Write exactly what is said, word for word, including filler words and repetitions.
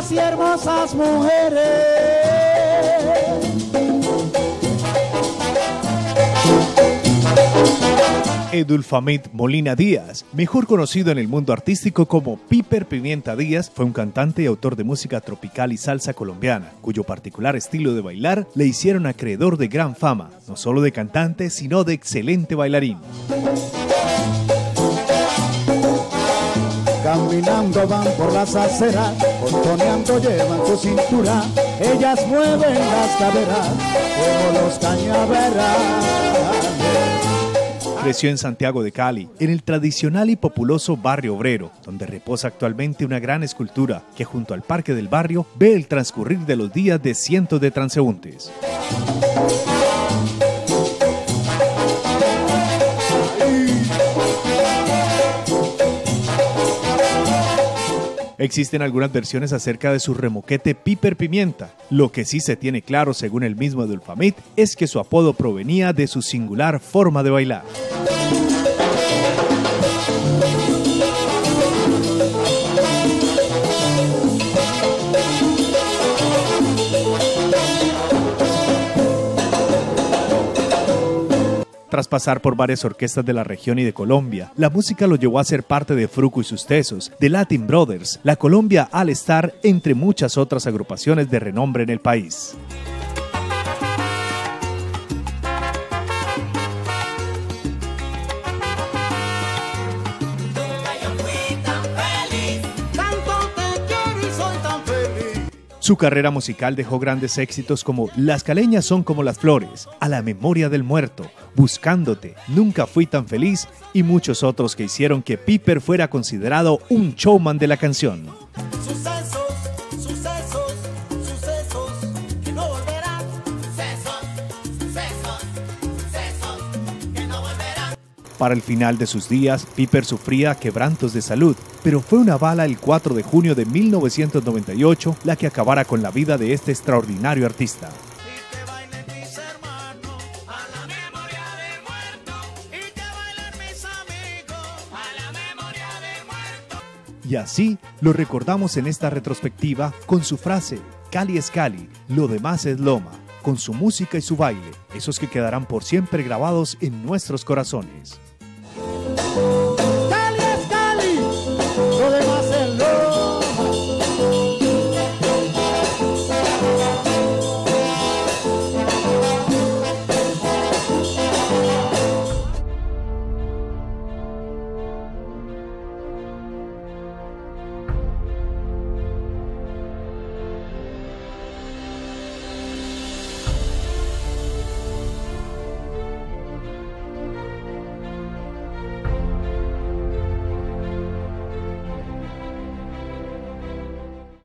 bellas y hermosas mujeres. Edulfamid Molina Díaz, mejor conocido en el mundo artístico como Piper Pimienta Díaz, fue un cantante y autor de música tropical y salsa colombiana, cuyo particular estilo de bailar le hicieron acreedor de gran fama, no solo de cantante, sino de excelente bailarín. Caminando van por las aceras, contoneando llevan su cintura, ellas mueven las caderas como los cañaverales. Creció en Santiago de Cali, en el tradicional y populoso Barrio Obrero, donde reposa actualmente una gran escultura que junto al Parque del Barrio ve el transcurrir de los días de cientos de transeúntes. Existen algunas versiones acerca de su remoquete Piper Pimienta. Lo que sí se tiene claro, según el mismo Edulfamid, es que su apodo provenía de su singular forma de bailar. Tras pasar por varias orquestas de la región y de Colombia, la música lo llevó a ser parte de Fruco y sus Tesos, de Latin Brothers, la Colombia All Star, entre muchas otras agrupaciones de renombre en el país. Su carrera musical dejó grandes éxitos como Las caleñas son como las flores, A la memoria del muerto, Buscándote, Nunca fui tan feliz y muchos otros que hicieron que Piper fuera considerado un showman de la canción. Sucesos, sucesos, sucesos que no volverán. Sucesos, sucesos, sucesos que no volverán. Para el final de sus días, Piper sufría quebrantos de salud, pero fue una bala el cuatro de junio de mil novecientos noventa y ocho la que acabara con la vida de este extraordinario artista. Y así lo recordamos en esta retrospectiva con su frase, Cali es Cali, lo demás es Loma, con su música y su baile, esos que quedarán por siempre grabados en nuestros corazones.